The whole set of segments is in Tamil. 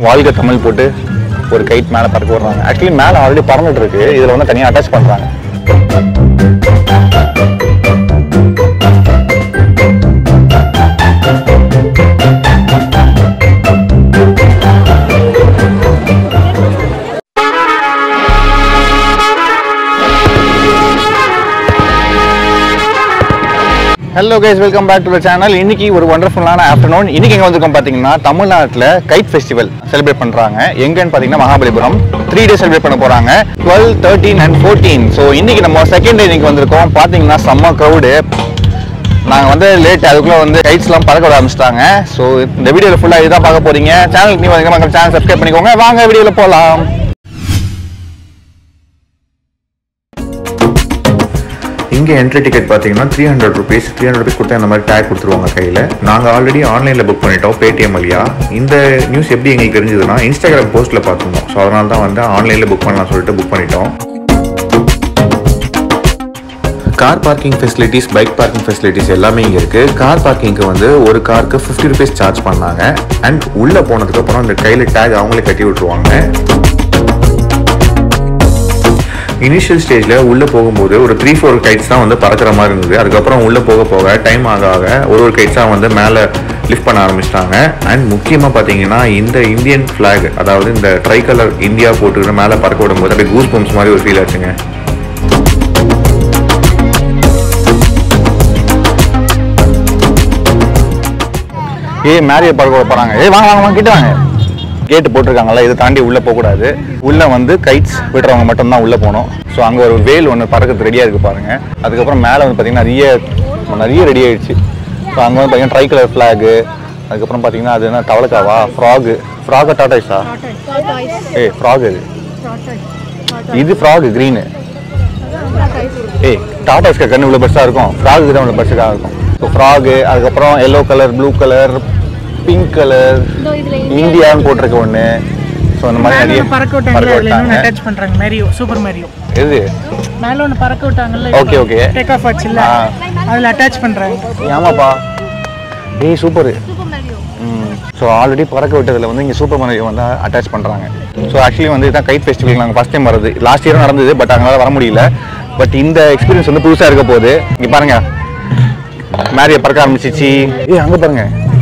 வாழ்க தமிழ் போட்டு ஒரு கைட் மேலே பறக்க விடுறாங்க. ஆக்சுவலி மேலே ஆல்ரெடி பறந்துட்டு இருக்கு, இதில் வந்து தனியாக அட்டாச் பண்ணுறாங்க. Hello guys, welcome back to the channel. இன்னைக்கு ஒரு வண்டர்ஃபுல்லான ஆஃப்டர்நூன். இன்னைக்கு எங்கே வந்திருக்கோம் பார்த்தீங்கன்னா, தமிழ்நாட்டில் கைட் ஃபெஸ்டிவல் செலிப்ரேட் பண்ணுறாங்க. எங்கன்னு பார்த்தீங்கன்னா மகாபலிபுரம். 3 days செலிப்ரேட் பண்ண போகிறாங்க, 12, 13 and 14. ஸோ இன்னைக்கு நம்ம செகண்ட் டே இன்னைக்கு வந்திருக்கோம். பார்த்தீங்கன்னா செம்ம க்ரௌடு. நாங்கள் வந்து லேட், அதுக்குள்ளே வந்து கைட்ஸ்லாம் பறக்க விட ஆரம்பிச்சிட்டாங்க. ஸோ இந்த வீடியோவில் ஃபுல்லாக இதுதான் பார்க்க போகிறீங்க. சேனலுக்கு நீ வந்து சேனல் சப்ஸ்கிரைப் பண்ணிக்கோங்க. வாங்க வீடியோவில் போகலாம். இங்கே என்ட்ரி டிக்கெட் பார்த்தீங்கன்னா 300 rupees. 300 rupees கொடுத்தா இந்த மாதிரி டேக் கொடுத்துருவாங்க கையில். நாங்கள் ஆல்ரெடி ஆன்லைனில் புக் பண்ணிட்டோம், பேடிஎம் வழியா. இந்த நியூஸ் எப்படி எங்களுக்கு தெரிஞ்சதுன்னா, இன்ஸ்டாகிராம் போஸ்ட்டில் பார்த்துருந்தோம். ஸோ அதனால தான் வந்து ஆன்லைனில் புக் பண்ணலாம் சொல்லிட்டு புக் பண்ணிட்டோம். Car parking facilities, bike parking facilities எல்லாமே இங்கே இருக்குது. கார் பார்க்கிங்க்கு வந்து ஒரு காருக்கு 50 rupees சார்ஜ் பண்ணாங்க. அண்ட் உள்ளே போனதுக்கப்புறம் அந்த கையில் டேக் அவங்களே கட்டி விட்டுருவாங்க. இனிஷியல் ஸ்டேஜில் உள்ளே போகும்போது ஒரு 3-4 கைட்ஸ் தான் வந்து பறக்கிற மாதிரி இருந்தது. அதுக்கப்புறம் உள்ளே போக போக டைம் ஆக ஒரு கைட்ஸாக வந்து மேலே லிஃப்ட் பண்ண ஆரம்பிச்சிட்டாங்க. அண்ட் முக்கியமாக பார்த்தீங்கன்னா இந்த இந்தியன் ஃப்ளாக், அதாவது இந்த ட்ரை கலர் இந்தியா போட்டுக்கிற மேலே பறக்க விடும்போது அப்படியே கூஸ் பம்ப்ஸ் மாதிரி ஒரு ஃபீல் ஆச்சுங்க. மேரியை பறக்க விட போகிறாங்க. வாங்க வாங்க கிட்ட வாங்க. கேட்டு போட்டிருக்காங்கல்ல, இதை தாண்டி உள்ளே போகக்கூடாது. உள்ளே வந்து கைட்ஸ் விடுறவங்க மட்டும்தான் உள்ளே போகணும். ஸோ அங்கே ஒரு வேல் ஒன்று பறக்கிறது ரெடியாக இருக்குது பாருங்கள். அதுக்கப்புறம் மேலே வந்து பார்த்திங்கன்னா நிறைய ரெடி ஆகிடுச்சு. ஸோ அங்கே வந்து பார்த்திங்கன்னா ட்ரை கலர் ஃப்ளாகு, அதுக்கப்புறம் பார்த்திங்கன்னா அது என்ன தவளைக்காவா, ஃப்ராகா டாட்டாய்ஸா? ஃப்ராக் இது ஃப்ராகு க்ரீனு. டாட்டாய்ஸ்க்கு கண்ணு இவ்வளோ பெருசாக இருக்கும், ஃப்ராகு தான் இவ்வளோ பெருசாக இருக்கும். ஸோ ஃப்ராகு, அதுக்கப்புறம் yellow colour, blue colour, pink colour, இந்தியான்னு போட்டிருக்க ஒன்று. ஸோ அந்த மாதிரி நிறைய பறக்க விட்டாங்க. அட்டாச் பண்றாங்க மேரியோ, சூப்பர் மேரியோ. எது மேல ஒன்று பறக்க விட்டாங்கல்ல? ஓகே ஓகே, டேக் ஆஃப் ஆச்சுல்ல, அதில் அட்டாச் பண்றாங்க. ஆமாப்பா, சூப்பர். ஸோ ஆல்ரெடி பறக்க விட்டதில் வந்து இங்கே சூப்பர் மேரியோ வந்து அட்டாச் பண்ணுறாங்க. ஸோ ஆக்சுவலி வந்து இதுதான் கைட் ஃபெஸ்டிவல் நாங்கள் ஃபஸ்ட் டைம் வருது. லாஸ்ட் இயரும் நடந்தது, பட் அங்களால் வர முடியல. பட் இந்த எக்ஸ்பீரியன்ஸ் வந்து புதுசாக இருக்க போகுது. இங்கே பாருங்க, மேரியை பறக்க ஆரம்பிச்சிச்சு. அங்கே பாருங்க,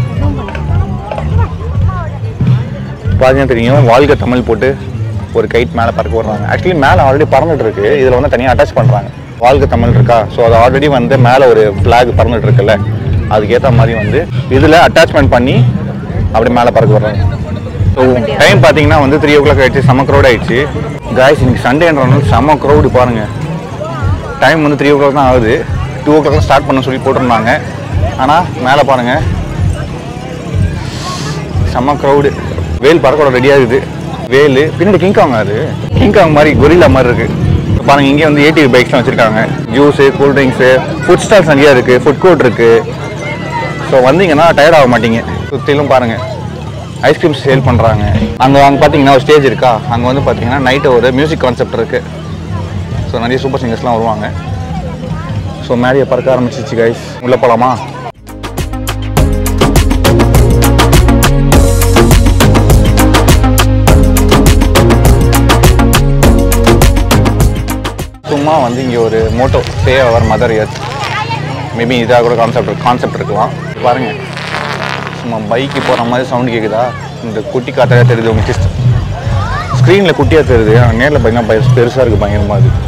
பார்த்தீங்கன்னா தெரியும், வாழ்க தமிழ் போட்டு ஒரு கைட் மேலே பறக்க விடுறாங்க. ஆக்சுவலி மேலே ஆல்ரெடி பறந்துட்டு இருக்கு, இதில் வந்து தனியாக அட்டாச் பண்ணுறாங்க. வாழ்க தமிழ் இருக்கா, ஸோ அது ஆல்ரெடி வந்து மேலே ஒரு ஃப்ளாக் பறந்துட்டு இருக்குல்ல, அதுக்கேற்ற மாதிரி வந்து இதில் அட்டாச்மெண்ட் பண்ணி அப்படி மேலே பறக்க விடுறாங்க. ஸோ டைம் பார்த்தீங்கன்னா வந்து 3 o'clock ஆகிடுச்சு. செம்ம க்ரௌட் ஆகிடுச்சு காய்ஸ். இன்னைக்கு சண்டேன்றனால செம்ம க்ரௌடு பாருங்கள். டைம் வந்து 3 o'clock தான் ஆகுது. 2 o'clock ஸ்டார்ட் பண்ண சொல்லி போட்டிருந்தாங்க. ஆனால் மேலே பாருங்கள் செம்ம க்ரௌடு. வேல் பறக்கோட ரெடியாக இருக்குது. வேலு பின்னாடி கிங்காங், அது கிங்காங் மாதிரி கொரில்லா மாதிரி இருக்குது பாருங்கள். இங்கே வந்து ATV பைக்ஸ்லாம் வச்சுருக்காங்க. ஜூஸு, கூல்ட்ரிங்க்ஸு, ஃபுட் ஸ்டால்ஸ் நிறையா இருக்குது, ஃபுட் கோர்ட் இருக்குது. ஸோ வந்தீங்கன்னா டயர்ட் ஆக மாட்டீங்க. சுற்றிலும் பாருங்கள் ஐஸ்கிரீம்ஸ் சேல் பண்ணுறாங்க. அங்கே பார்த்தீங்கன்னா ஒரு ஸ்டேஜ் இருக்கா, அங்கே வந்து பார்த்தீங்கன்னா நைட்டு ஒரு மியூசிக் கான்செப்ட் இருக்குது. ஸோ நிறைய சூப்பர் சிங்கர்ஸ்லாம் வருவாங்க. ஸோ மேரியை பறக்க ஆரம்பிச்சிச்சு கைஸ். உள்ளே போகலாமா? சும்மா வந்து இங்கே ஒரு motto save our mother earth, maybe இதாக கூட கான்செப்ட் இருக்கலாம். பாருங்கள், சும்மா பைக்கு போகிற மாதிரி சவுண்டு கேட்குதா? இந்த குட்டி காற்றாக தெரியுது உங்களுக்கு, ஸ்க்ரீனில் குட்டியாக தெரியுது, நேரில் பார்த்தீங்கன்னா பெருசாக இருக்குது, பயங்கரமாக இருக்குது.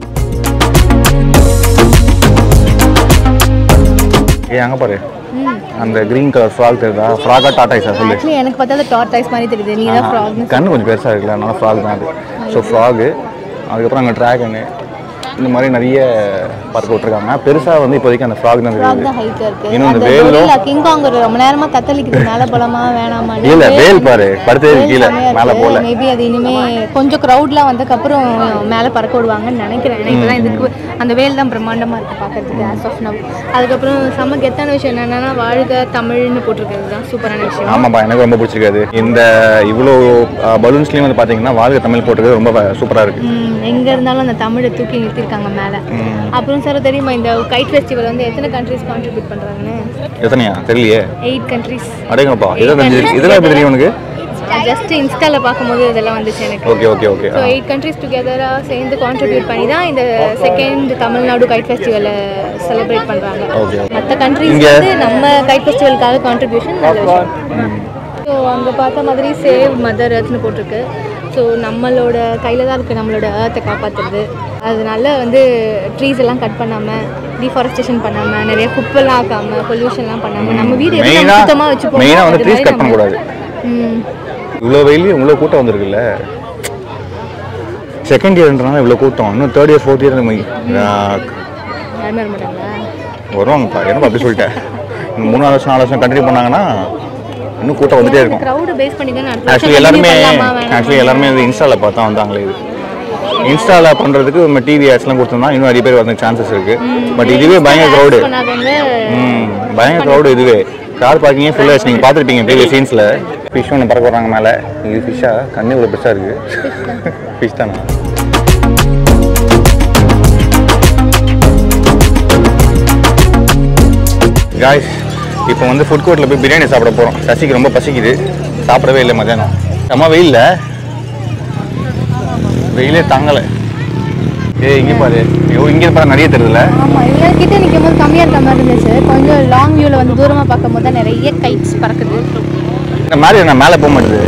அங்கே பாரு, அந்த கிரீன் கலர் ஃப்ராக் தெரியுதா? ஃப்ராகா டாட்டாய்ஸா சொல்லு? எனக்கு பார்த்தா அது டாட்டாய்ஸ் மாதிரி தெரியுது. நீங்க தான் ஃப்ராக். கண்ணு கொஞ்சம் பெருசாக இருக்குல்ல, அதனால ஃப்ராக் தான் அது. ஸோ ஃப்ராகு, அதுக்கப்புறம் அங்கே ட்ராகனு, இந்த மாதிரி நிறைய பறக்க விட்டுருக்காங்க. பெருசாக வந்து இப்போதைக்கு அந்த ஃப்ராக் தான் தெரியுது. இன்னும் இந்த வேலும் கிங்காங் ரொம்ப நேரமாக தத்தளிக்குது, மேலே போகலாமா வேணாமா? இல்லை, வேல் பாரு படுத்தது கீழே, மேலே போகல. மேபி அது இனிமே கொஞ்சம் க்ரௌட்லாம் வந்ததுக்கப்புறம் மேலே பறக்க விடுவாங்கன்னு நினைக்கிறேன். இப்போதான் இதுக்கு அந்த வேல் தான் பிரம்மாண்டமாக இருக்குது பார்க்கறதுக்கு ஆஸ் ஆஃப் நவ். அதுக்கப்புறம் செம்ம கெத்தான விஷயம் என்னென்னா, வாழ்க தமிழ்னு போட்டிருக்கிறது தான் சூப்பரான விஷயம். ஆமாப்பா, எனக்கு ரொம்ப பிடிச்சிருக்காது. இந்த இவ்வளோ பலூன்ஸ்லேயும் வந்து பார்த்தீங்கன்னா வாழ்க தமிழ் போட்டிருக்கிறது ரொம்ப சூப்பராக இருக்குது. எங்கே இருந்தாலும் அந்த தமிழை தூக்கி நிறுத்திருக்காங்க மேலே. அப்புறம் சார் தெரியுமா, இந்த கைட் ஃபெஸ்டிவல் வந்து எத்தனை கண்ட்ரிஸ் கான்ட்ரிபியூட் பண்ணுறாங்கன்னு? எத்தனையா தெரியலையே. 8 countries. அடேங்கப்பா, இதெல்லாம் எப்படி தெரியும் உனக்கு? ஜஸ்ட் இன்ஸ்டாவில் பார்க்கும்போது இதெல்லாம் வந்துச்சு எனக்கு. Okay okay okay. So 8 countries டுகெதராக சேர்ந்து கான்ட்ரிபியூட் பண்ணி தான் இந்த செகண்ட் தமிழ்நாடு கைட் ஃபெஸ்டிவலை செலிப்ரேட் பண்ணுறாங்க. மற்ற கண்ட்ரிஸ் வந்து நம்ம கைட் ஃபெஸ்டிவலுக்காக கான்ட்ரிபியூஷன் நல்ல விஷயம். ஸோ அங்கே பார்த்த மாதிரி சேவ் மதர் எர்த்னு போட்டிருக்கு. ஸோ நம்மளோட கையில் தான் இருக்குது நம்மளோட ஏர்த்தை காப்பாற்றுறது. அதனால வந்து ட்ரீஸ் எல்லாம் கட் பண்ணாமல், டிஃபாரஸ்டேஷன் பண்ணாமல், நிறைய குப்பெல்லாம் ஆக்காமல், பொல்யூஷன்லாம் பண்ணாமல் நம்ம வீடு எப்படி சுத்தமாக வச்சுப்போம். மெயினாக வந்து ட்ரீஸ் கட் பண்ணக்கூடாது. இவ்வளோ வெயிலையும் இவ்வளோ கூட்டம் வந்துருக்குல்ல. செகண்ட் இயர்ன்றனால இவ்வளோ கூட்டம். இன்னும் தேர்ட் இயர் ஃபோர்த் இயர் யாருமே வர மாட்டாங்களா? வருவாங்கப்பா. என்னப்பா அப்படி சொல்லிட்டேன். 3 வருஷம் 4 வருஷம் கண்டினியூ பண்ணாங்கன்னா இன்னும் கூட்டம் வந்துட்டே இருக்கும். க்ரௌட் பேஸ் பண்ணி தான் ஆக்சுவலி எல்லாருமே வந்து இன்ஸ்டாவில் பார்த்தா வந்தாங்களே. இது இன்ஸ்டாவில் பண்ணுறதுக்கு நம்ம டிவி ஆட்ஸ்லாம் கொடுத்தோம்னா இன்னும் நிறைய பேர் வரதுக்கு சான்சஸ் இருக்குது. பட் இதுவே பயங்கர க்ரௌடு. பயங்கர க்ரௌடு. இதுவே கார் பார்க்கிங்கே ஃபுல்லாக ஆச்சு. நீங்கள் பார்த்துருப்பீங்க ப்ரீவியஸ் சீன்ஸில். ஃபிஷ் ஒன்று பறக்க வராங்க மேலே. இது ஃபிஷ்ஷாக கண்ணு இவ்வளோ பெருசாக இருக்குது. ஃபிஷ் தானே. காய்ஸ் இப்போ வந்து ஃபுட் கோர்ட்டில் போய் பிரியாணி சாப்பிட போகிறோம். சசிக்கு ரொம்ப பசிக்குது. சாப்பிடவே இல்லை மத்தியானம். செம்ம வெயிலே தாங்கலை. இங்கே பாரு. இங்கே பார்த்தா நிறைய தெரியுதுல. ஆமாம், இவ்வளோ கிட்டே நிற்கும் போது கம்மியாக இருக்க மாதிரி இருந்துச்சு. கொஞ்சம் லாங் வியூவில் வந்து தூரமாக பார்க்கும் போது தான் நிறைய கைட்ஸ் பறக்குது. இந்த மாதிரி நான் மேலே போக மாட்டேது.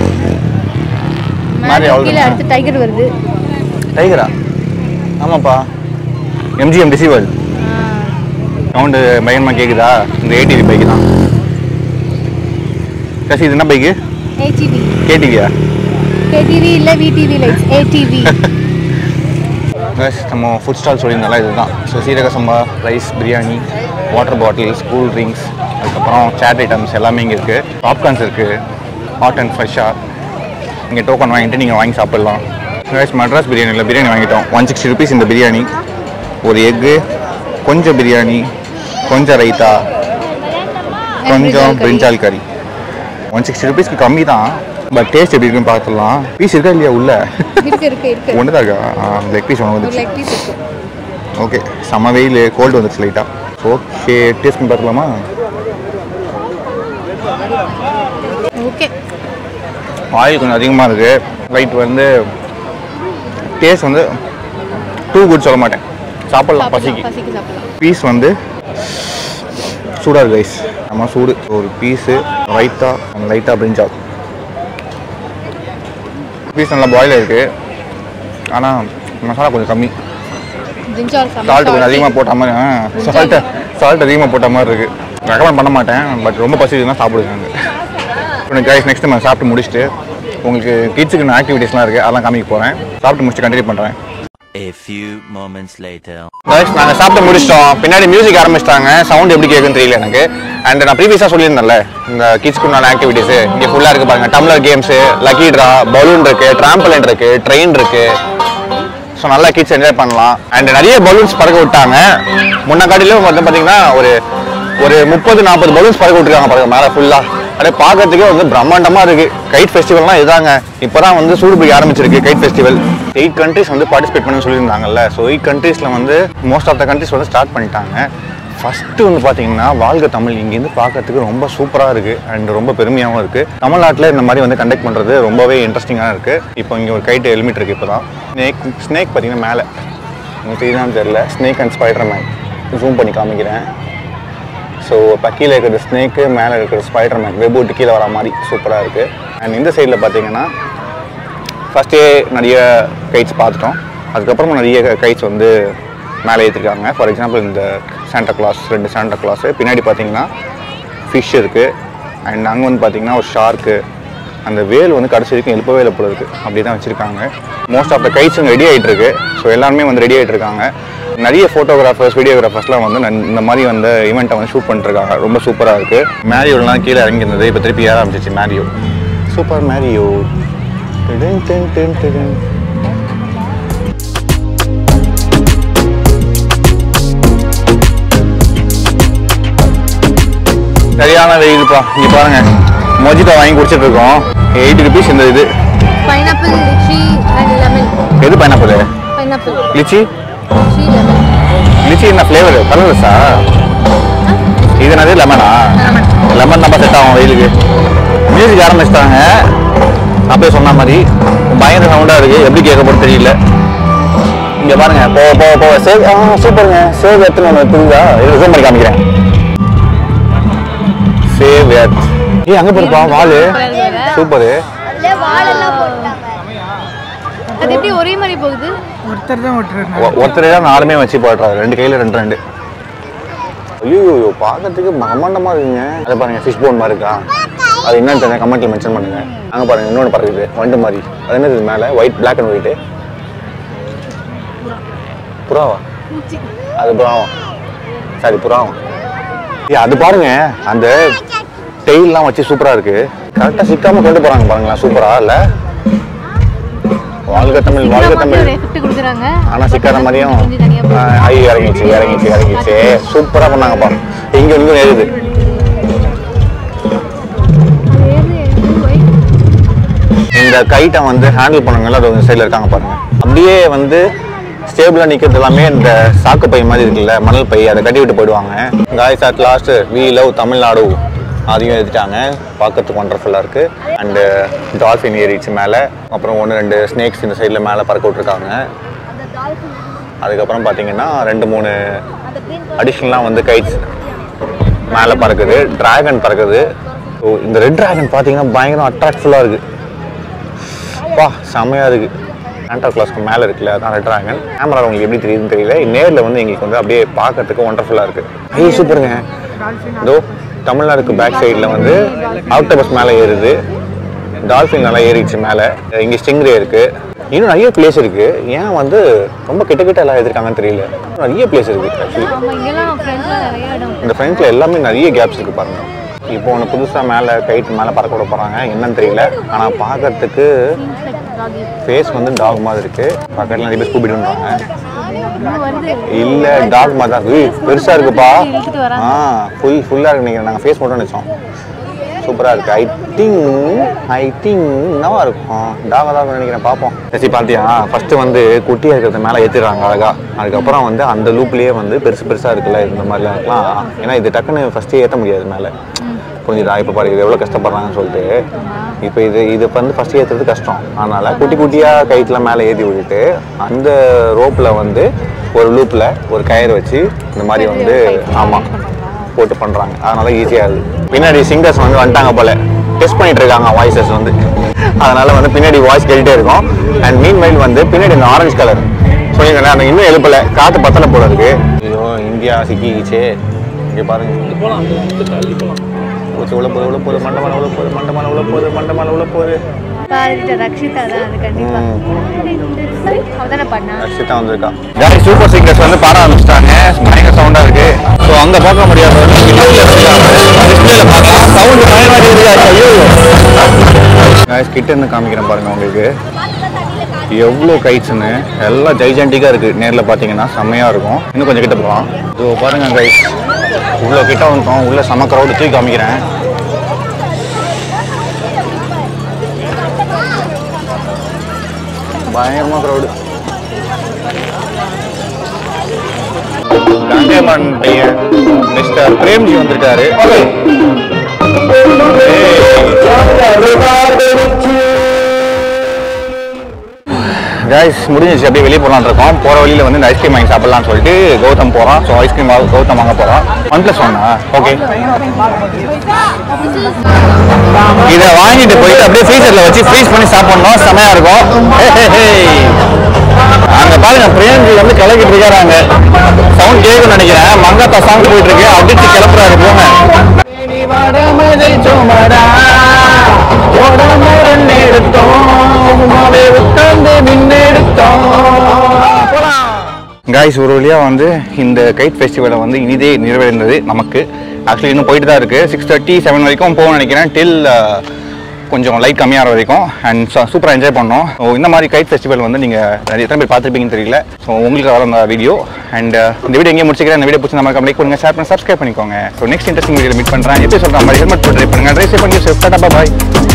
கீழே அடுத்து டைகர் வருது. டைகரா? ஆமாப்பா. MGMDC வேர்ல்டு சவுண்டு பயங்கரமாக கேட்குதா? இந்த ATV பைக்கு தான். சசி இது என்ன பைக்கு? ATV. KTVயா? KTV இல்லை, VTV லைட்ஸ், ATV. நம்ம ஃபுட் ஸ்டால் சொல்லியிருந்தால இதுதான். So seeraga samba rice, biryani, water bottles, cool drinks, அதுக்கப்புறம் சேட் ஐட்டம்ஸ் எல்லாமே இங்கே இருக்குது. பாப்கார்ன்ஸ் இருக்குது, ஹாட் அண்ட் ஃப்ரெஷ்ஷாக. இங்கே டோக்கன் வாங்கிட்டு நீங்கள் வாங்கி சாப்பிட்லாம். மெட்ராஸ் பிரியாணியில் பிரியாணி வாங்கிட்டோம். 160 rupees இந்த பிரியாணி. ஒரு எக்கு, கொஞ்சம் பிரியாணி, கொஞ்சம் ரைத்தா, கொஞ்சம் பிரிஞ்சால் கறி. 160 rupeesக்கு கம்மி தான். பட் டேஸ்ட் எப்படி இருக்குன்னு பார்த்துடலாம். பீஸ் இருக்கா இல்லையா உள்ள? இருக்கு. ஒன்று தான் இருக்கா? லெக் பீஸ் ஒன்று வந்துச்சு. ஓகே. செம்ம வெயில், கோல்டு வந்துச்சு லைட்டாக. ஓகே, டேஸ்ட் பண்ணி பார்க்கலாமா? ஓகே. ஆயில் கொஞ்சம் அதிகமாக இருக்குது. ரைட் வந்து டேஸ்ட் வந்து டூ குட் சொல்ல மாட்டேன். சாப்பிட்லாம் பசிக்கு. பீஸ் வந்து சூடாக இருக்குது ரைஸ். நம்ம சூடு. ஒரு பீஸு ரைத்தா லைட்டாக பிரிஞ்சால். பீஸ் நல்லா பாயில் இருக்குது. ஆனால் மசாலா கொஞ்சம் கம்மி. சால்ட் கொஞ்சம் அதிகமாக போட்ட மாதிரி. சால்ட் அதிகமாக போட்ட மாதிரி இருக்குது. ரெக்கமெண்ட் பண்ண மாட்டேன். பட் ரொம்ப பசிக்குதுன்னா சாப்பிடுவாங்க. கைஸ் நெக்ஸ்ட் நம்ம சாப்பிட்டு முடிச்சுட்டு உங்களுக்கு கிட்ஸுக்கு ஆக்டிவிட்டீஸ்லாம் இருக்குது, அதெல்லாம் காமிக்க போகிறேன். சாப்பிட்டு முடிச்சுட்டு கண்டினியூ பண்ணுறேன். A few moments later. நாங்கள் சாப்பிட்டு முடிச்சிட்டோம். பின்னாடி மியூசிக் ஆரம்பிச்சிட்டாங்க. சவுண்ட் எப்படி கேட்குன்னு தெரியல எனக்கு. அண்ட் நான் ப்ரீவியஸாக சொல்லியிருந்தேன்ல இந்த கிட்ஸ்க்குண்டான ஆக்டிவிட்டீஸு இங்கே ஃபுல்லாக இருக்குது பாருங்கள். Tumbler games, lucky draw, balloon இருக்குது, ட்ராம்பலைன் இருக்குது, ட்ரெயின் இருக்குது. ஸோ நல்லா கிட்ஸ் என்ஜாய் பண்ணலாம். அண்ட் நிறைய பலூன்ஸ் பறக்க விட்டாங்க. முன்ன காட்டிலும் வந்து பார்த்தீங்கன்னா ஒரு 30-40 பலூன்ஸ் பறக்க விட்டுருக்காங்க பாருங்க மேலே ஃபுல்லாக. அப்படியே பார்க்கறதுக்கே வந்து பிரம்மாண்டமாக இருக்குது. கைட் ஃபெஸ்டிவல்னால் இதுதாங்க. இப்போ தான் வந்து சூடு பிடிக்க ஆரம்பிச்சிருக்கு கைட் ஃபெஸ்டிவல். 8 countries வந்து பார்ட்டிசிபேட் பண்ணி சொல்லியிருந்தாங்கல்ல. ஸோ 8 countries வந்து மோஸ்ட் ஆஃப் த கண்ட்ரிஸ் வந்து ஸ்டார்ட் பண்ணிட்டாங்க. ஃபஸ்ட்டு வந்து பார்த்தீங்கன்னா வாழ்க தமிழ் இங்கேருந்து பார்க்கறதுக்கு ரொம்ப சூப்பராக இருக்குது அண்ட் ரொம்ப பெருமையாகவும் இருக்குது. தமிழ்நாட்டில் இந்த மாதிரி வந்து கண்டக்ட் பண்ணுறது ரொம்பவே இன்ட்ரெஸ்டிங்காக இருக்குது. இப்போ இங்கே ஒரு கைட் எலிமிட் இருக்குது. இப்போ தான் ஸ்னேக் பார்த்தீங்கன்னா மேலே உங்களுக்கு தெரியுதான்னு தெரியல. ஸ்னேக் அண்ட் ஸ்பைடர்மேன் ஜூம் பண்ணி காமிக்கிறேன். ஸோ இப்போ கீழே இருக்கிற ஸ்னேக்கு, மேலே இருக்கிற ஸ்பைடர்மேன் வெப்போட்டு கீழே வர மாதிரி சூப்பராக இருக்குது. அண்ட் இந்த சைடில் பார்த்தீங்கன்னா ஃபஸ்ட்டே நிறைய கைட்ஸ் பார்த்துட்டோம். அதுக்கப்புறமா நிறைய கைட்ஸ் வந்து மேலே ஏற்றிருக்காங்க. ஃபார் எக்ஸாம்பிள் இந்த சாண்டா கிளாஸ், 2 சாண்டா கிளாஸு. பின்னாடி பார்த்தீங்கன்னா ஃபிஷ் இருக்குது. அண்ட் அங்கே வந்து பார்த்தீங்கன்னா ஒரு ஷார்க்கு. அந்த வேல் வந்து கடைசி வரைக்கும் எழுப்பவே இல்லை போல இருக்குது. அப்படி தான் வச்சுருக்காங்க. மோஸ்ட் ஆஃப் த கைட்ஸுங்க ரெடி ஆகிட்டுருக்கு. ஸோ எல்லாருமே வந்து ரெடி ஆகிட்டுருக்காங்க. நிறைய ஃபோட்டோகிராஃபர்ஸ், வீடியோகிராஃபர்ஸ்லாம் வந்து இந்த மாதிரி வந்து ஈவெண்ட்டை வந்து ஷூட் பண்ணிட்டுருக்காங்க. ரொம்ப சூப்பராக இருக்குது. மேரியோலாம் கீழே இறங்கியிருந்தது. இப்போ திருப்பி ஏற ஆரம்பிச்சிச்சு மேரியோ. Super Mario. சரியான வெயில்ப்பா. இங்கே பாருங்க, மொஜிட்டோ வாங்கி குடிச்சிட்டு இருக்கோம். 8 rupees இந்த இது. Pineapple, lychee and lemon. எது pineapple? Pineapple. Lychee? Lychee lemon. Lychee என்ன ஃப்ளேவர்? கலர்ஸா? இது என்னது? லெமனா? லெமன் நம்ம செட் ஆகும் வெயிலுக்கு. மியூசிக் ஆரம்பிச்சிட்டாங்க. அப்படியே சொன்ன மாதிரி பயங்கர சவுண்டாக இருக்குது, எப்படி கேட்க போகிறது தெரியல. இங்கே பாருங்க, போக சேவ். சூப்பருங்க, சேவ் எர்த்துன்னு ஒன்று புரியுதா? இது ஜூம் பண்ணி காமிக்கிறேன். Save earth. அங்கே போயிருப்பா வால், சூப்பரு. அது எப்படி ஒரே மாதிரி போகுது? ஒருத்தர் தான் ஓட்டுறாரு. ஒருத்தரே தான் 4 வச்சு போடுறாரு, 2 கையில் 2. ஐயோ பார்க்கறதுக்கு பிரம்மாண்டமாக இருக்குங்க. அதை பாருங்க, ஃபிஷ் போன் மாதிரி இருக்கா? அது என்னன்னு தெரியும், கமெண்ட்டில் மென்ஷன் பண்ணுங்க. அங்கே பாருங்க, இன்னொன்று பறக்குது, வண்டு மாதிரி. அது என்னது மேலே ஒயிட், பிளாக் அண்ட் ஒயிட்டு? புறாவா? அது புறாவா? சரி, புறாவா. அது பாருங்க, அந்த டெய்லாம் வச்சு சூப்பராக இருக்கு. கரெக்டாக சிக்காமல் கொண்டு போகிறாங்க பாருங்களா, சூப்பராக இல்லை? வாழ்க தமிழ், வாழ்க தமிழ். ஆனால் சிக்காத மாதிரியும் இறங்கிச்சு. சூப்பராக பண்ணாங்கப்பா. இங்கே வந்து ஏறுது. இந்த கைட்டை வந்து ஹேண்டில் பண்ணுங்களா, அது ஒரு சைடில் இருக்காங்க பாருங்க. அப்படியே வந்து ஸ்டேபிளாக நிற்கிறது எல்லாமே இந்த சாக்கு பை மாதிரி இருக்குல்ல, மணல் பை, அதை கட்டி விட்டு போயிடுவாங்க. Guys at last we love Tamil Nadu, அதையும் எழுதிட்டாங்க. பார்க்கறதுக்கு ஒண்டர்ஃபுல்லாக இருக்குது. அண்டு டால்ஃபின் ஏறிச்சு மேலே. அப்புறம் 1-2 ஸ்னேக்ஸ் இந்த சைடில் மேலே பறக்க விட்ருக்காங்க. அதுக்கப்புறம் பார்த்தீங்கன்னா 2-3 அடிஷ்னலாக வந்து கைட்ஸ் மேலே பறக்குது. ட்ராகன் பறக்குது. ஸோ இந்த ரெட் ட்ராகன் பார்த்தீங்கன்னா பயங்கரம் அட்ராக்ட்ஃபுல்லாக இருக்குது. பா செம்மையாக இருக்குது. சாண்டா கிளாஸ்க்கு மேலே இருக்குல்ல, அதான் ரெட் ட்ராகன். கேமரா உங்களுக்கு எப்படி தெரியுதுன்னு தெரியல. நேரில் வந்து எங்களுக்கு வந்து அப்படியே பார்க்கறதுக்கு ஒண்டர்ஃபுல்லாக இருக்குது. ஐயோ சூப்பருங்க. இதோ தமிழ்நாடுக்கு பேக் சைடில் வந்து ஆக்டோபஸ் மேலே ஏறுது. டால்ஃபின் நல்லா ஏறிடுச்சு மேலே. இங்கே ஸ்டிங்ரே இருக்குது. இன்னும் நிறைய பிளேஸ் இருக்குது. ஏன் வந்து ரொம்ப கிட்ட எல்லாம் எழுதிருக்காங்கன்னு தெரியல. நிறைய பிளேஸ் இருக்குது ஆக்சுவலி. இந்த ஃப்ரண்ட்டில் எல்லாமே நிறைய கேப்ஸ் இருக்குது பாருங்கள். இப்போ ஒன்று புதுசாக மேலே கைட்டு மேலே பறக்க விட போகிறாங்க, என்னன்னு தெரியல. ஆனால் பார்க்கறதுக்கு ஃபேஸ் வந்து டாக் மாதிரி இருக்குது. பக்கத்தில் நிறைய பேர் ஸ்கூபிடுன்றாங்க. இல்லை டாக் மாதிரி தான் இருக்குது. பெருசாக இருக்குப்பா. ஃபுல்லாக இருக்கு. நீங்கள் நாங்கள் ஃபேஸ் மட்டும் நினச்சோம். சூப்பராக இருக்குது. ஐ திங்க் என்னவா இருக்கும், டாக தான் நினைக்கிறேன். பார்ப்போம். சரி பார்த்தியா, ஃபஸ்ட்டு வந்து குட்டியாக இருக்கிறது மேலே ஏற்றிடுறாங்க அழகாக. அதுக்கப்புறம் வந்து அந்த லூப்லேயே வந்து பெருசாக இருக்குல்ல, இந்த மாதிரிலாம் இருக்கலாம். ஏன்னா இது டக்குன்னு ஃபஸ்ட்டே ஏற்ற முடியாது மேலே. கொஞ்சம் இப்போ பாருங்க, இது எவ்வளோ கஷ்டப்படுறாங்கன்னு சொல்லிட்டு. இப்போ இது வந்து ஃபஸ்ட்டு ஏற்றுறது கஷ்டம். அதனால் குட்டியாக கைட்டெலாம் மேலே ஏற்றி விட்டுட்டு அந்த ரோப்பில் வந்து ஒரு லூப்பில் ஒரு கயிறு வச்சு இந்த மாதிரி வந்து போட்டு பண்ணுறாங்க. அதனால ஈஸியாக இருக்குது. பின்னாடி சிங்கர்ஸ் வந்து வந்துட்டாங்க போல், டெஸ்ட் பண்ணிட்டு இருக்காங்க வாய்ஸஸ் வந்து. அதனால் வந்து பின்னாடி வாய்ஸ் கேட்டுகிட்டே இருக்கும். அண்ட் மீன் மைல் வந்து பின்னாடி இந்த ஆரஞ்சு கலர் சொல்லியிருக்கேன், அந்த இன்னும் எழுப்பலை, காற்று பத்தலை போல இருக்குது. ஐயோ இந்தியா சிக்கிச்சு. இங்கே பாருங்கள், உள்ள போகுது மண்டமான உள்ள போகுது. ரக்ஷிதா வந்திருக்கா. சூப்பர் சிங்கர்ஸ் வந்து பாட ஆரம்பிச்சிட்டாங்க. பயங்கர சவுண்டா இருக்கு. ஸோ அங்க பார்க்க முடியாது, கிட்ட இருந்து காமிக்கிறேன் பாருங்க உங்களுக்கு எவ்வளோ கைட்ஸ்ன்னு. எல்லாம் ஜைஜென்டிக்கா இருக்கு. நேரில் பார்த்தீங்கன்னா செம்மையா இருக்கும். இன்னும் கொஞ்சம் கிட்ட போகலாம். ஸோ பாருங்க கைட்ஸ், இவ்வளோ கிட்ட வந்துட்டோம். உள்ள செம க்ரௌடு. தூக்கி காமிக்கிறேன். பயங்கரமா க்ரௌடு. கங்கைமன் பையன் மிஸ்டர் பிரேம்ஜி வந்திருக்காரு. கைஸ் முடிஞ்சிச்சு. அப்படியே வெளியே போகலான்னு இருக்கோம். போகிற வழியில் வந்து இந்த ஐஸ்கிரீம் வாங்கி சாப்பிட்லான்னு சொல்லிட்டு கௌதம் போகிறோம். ஸோ ஐஸ்கிரீம் கௌதம் வாங்க போகிறோம். 1+1 ஓகே. இதை வாங்கிட்டு போயிட்டு அப்படியே ஃப்ரீசரில் வச்சு ஃப்ரீஸ் பண்ணி சாப்பிட்ணும். செமையாக இருக்கும். அங்கே பாருங்க, பிரேம்ஜி வந்து கிளக்கிட்டு இருக்காங்க. சவுண்ட் கேட்குன்னு நினைக்கிறேன். மங்காத்தா சாங் போயிட்டு இருக்கு. அப்படிச்சு கிளப்புறாரு. போங்க. கைஸ் ஒரு வழியாக வந்து இந்த கைட் ஃபெஸ்டிவலை வந்து இனிதே நிறைவேறினது நமக்கு. ஆக்சுவலி இன்னும் போயிட்டு தான் இருக்குது. 6:30, 7 வரைக்கும் போகணும்னு நினைக்கிறேன். டில் கொஞ்சம் லைட் கம்மியாக வரைக்கும். அண்ட் சூப்பராக என்ஜாய் பண்ணோம். ஸோ இந்த மாதிரி கைட் ஃபெஸ்டிவல் வந்து நீங்கள் நிறைய எத்தனை பேர் பார்த்துருப்பீங்கன்னு தெரியல. ஸோ உங்களுக்கு வர அந்த வீடியோ. அண்ட் இந்த வீடியோ எங்கேயும் முடிச்சுக்கிறேன். இந்த வீடியோ பிடிச்சி நம்ம லைக் பண்ணுங்கள், ஷேர் பண்ணி சப்ஸ்கிரைப் பண்ணிக்கோங்க. So next interesting video meet பண்ணுறேன். எப்படி சொல்கிற மாதிரி ஹெல்மெட் போட்டு ட்ரை பண்ணுங்கள். ட்ரை பண்ணி சேஃப். டாடா பாய்.